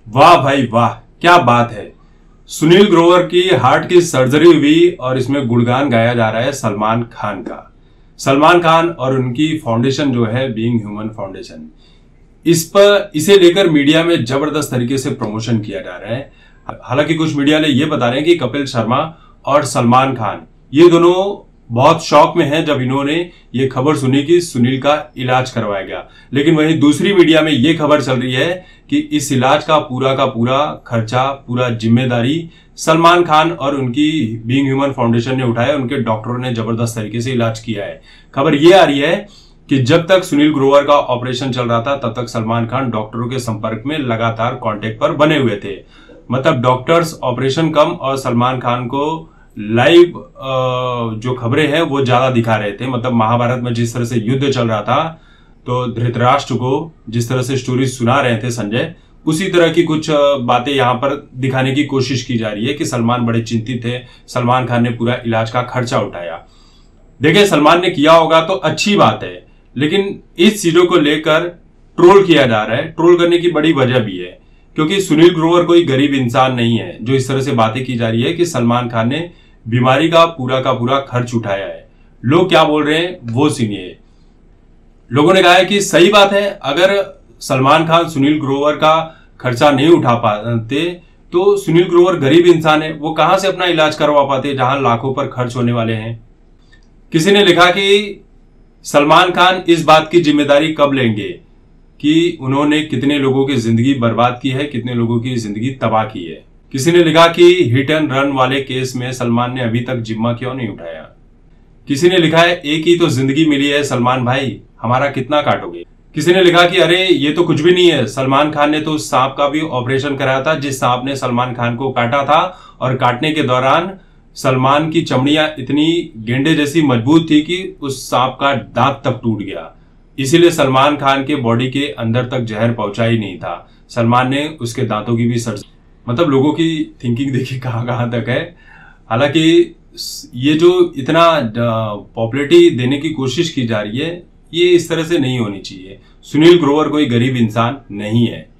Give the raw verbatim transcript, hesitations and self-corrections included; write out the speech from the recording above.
वाह भाई वाह, क्या बात है। सुनील ग्रोवर की हार्ट की सर्जरी हुई और इसमें गुणगान गाया जा रहा है सलमान खान का। सलमान खान और उनकी फाउंडेशन जो है बीइंग ह्यूमन फाउंडेशन, इस पर इसे लेकर मीडिया में जबरदस्त तरीके से प्रमोशन किया जा रहा है। हालांकि कुछ मीडिया ने यह बता रहे हैं कि कपिल शर्मा और सलमान खान ये दोनों बहुत शौक में हैं जब इन्होंने ये खबर सुनी कि सुनील का इलाज करवाया गया। लेकिन वहीं दूसरी मीडिया में ये खबर चल रही है कि इस इलाज का पूरा का पूरा खर्चा, पूरा जिम्मेदारी सलमान खान और उनकी बीइंग ह्यूमन फाउंडेशन ने उठाया। उनके डॉक्टरों ने जबरदस्त तरीके से इलाज किया है। खबर ये आ रही है कि जब तक सुनील ग्रोवर का ऑपरेशन चल रहा था तब तक सलमान खान डॉक्टरों के संपर्क में लगातार कांटेक्ट पर बने हुए थे। मतलब डॉक्टर्स ऑपरेशन कम और सलमान खान को लाइव जो खबरें हैं वो ज्यादा दिखा रहे थे। मतलब महाभारत में जिस तरह से युद्ध चल रहा था तो धृतराष्ट्र को जिस तरह से स्टोरी सुना रहे थे संजय, उसी तरह की कुछ बातें यहां पर दिखाने की कोशिश की जा रही है कि सलमान बड़े चिंतित थे, सलमान खान ने पूरा इलाज का खर्चा उठाया। देखिए, सलमान ने किया होगा तो अच्छी बात है, लेकिन इस चीजों को लेकर ट्रोल किया जा रहा है। ट्रोल करने की बड़ी वजह भी है क्योंकि सुनील ग्रोवर कोई गरीब इंसान नहीं है। जो इस तरह से बातें की जा रही है कि सलमान खान ने बीमारी का पूरा का पूरा खर्च उठाया है, लोग क्या बोल रहे हैं वो सुनिए। लोगों ने कहा है कि सही बात है, अगर सलमान खान सुनील ग्रोवर का खर्चा नहीं उठा पाते तो सुनील ग्रोवर गरीब इंसान है, वो कहां से अपना इलाज करवा पाते जहां लाखों पर खर्च होने वाले हैं। किसी ने लिखा कि सलमान खान इस बात की जिम्मेदारी कब लेंगे कि उन्होंने कितने लोगों की जिंदगी बर्बाद की है, कितने लोगों की जिंदगी तबाह की है। किसी ने लिखा कि हिट एंड रन वाले केस में सलमान ने अभी तक जिम्मा क्यों नहीं उठाया। किसी ने लिखा है एक ही तो जिंदगी मिली है सलमान भाई, हमारा कितना काटोगे। किसी ने लिखा कि अरे ये तो कुछ भी नहीं है, सलमान खान ने तो उस सांप का भी ऑपरेशन कराया था जिस सांप ने सलमान खान को काटा था, और काटने के दौरान सलमान की चमड़ियां इतनी गेंडे जैसी मजबूत थी कि उस सांप का दांत तक टूट गया, इसीलिए सलमान खान के बॉडी के अंदर तक जहर पहुंचा ही नहीं था। सलमान ने उसके दांतों की भी सर्जरी। मतलब लोगों की थिंकिंग देखिए कहां कहां तक है। हालांकि ये जो इतना पॉपुलैरिटी देने की कोशिश की जा रही है ये इस तरह से नहीं होनी चाहिए। सुनील ग्रोवर कोई गरीब इंसान नहीं है।